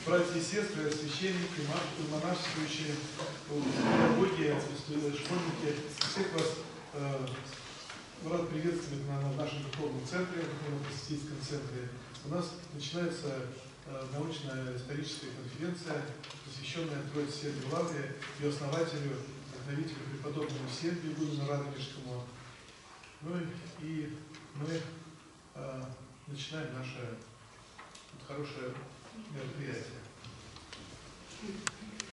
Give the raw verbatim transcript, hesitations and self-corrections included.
братья и сестры, священники, монашествующие, педагоги, школьники, всех вас э, рад приветствовать на, на нашем духовном центре, духовно-просветительском центре. У нас начинается э, научная историческая конференция, посвященная Троице Святой Лавре, ее основателю, вдохновителю, преподобному Сергию Игумену Радонежскому. Ну и мы э, начинаем наше хорошее мероприятие.